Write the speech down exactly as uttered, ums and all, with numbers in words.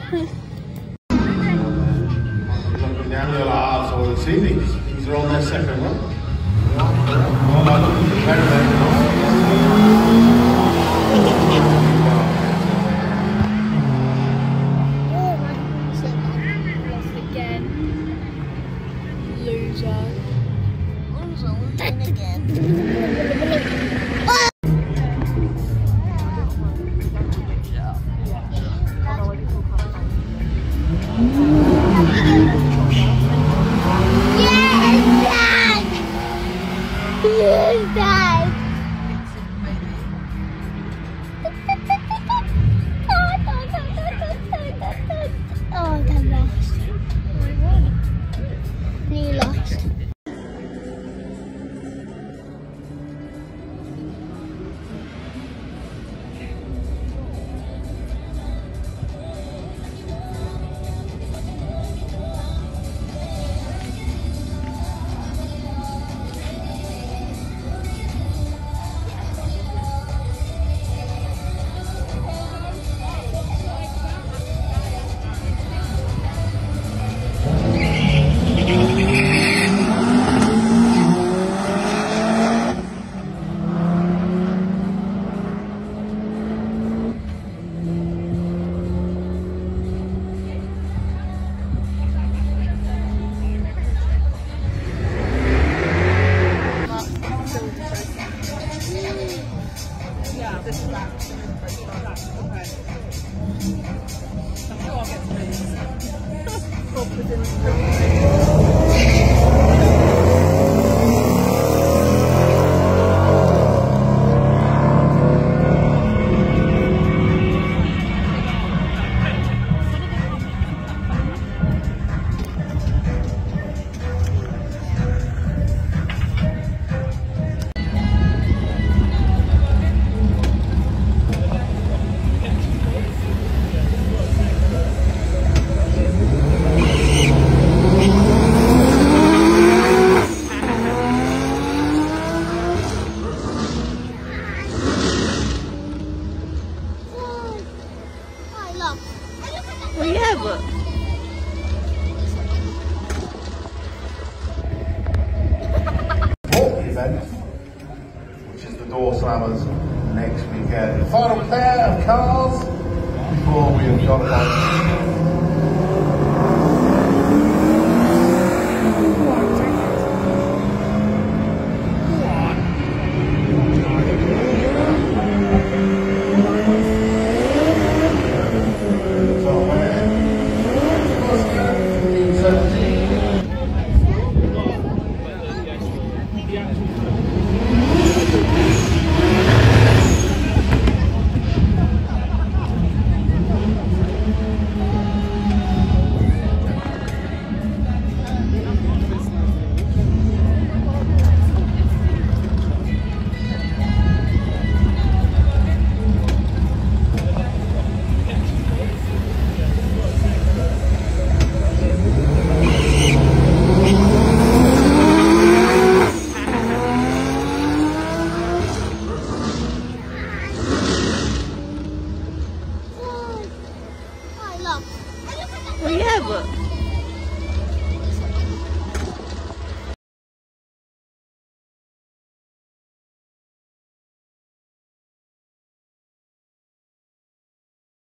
Looking down, you're like, ah, so we'll see these. These are on their second run. Well, I look at the very Yes, Dad. Oh, I lost. You lost. Well, yeah, but fourth event, which is the door slammers next weekend. The final pair of cars before we have got about. well, yeah, but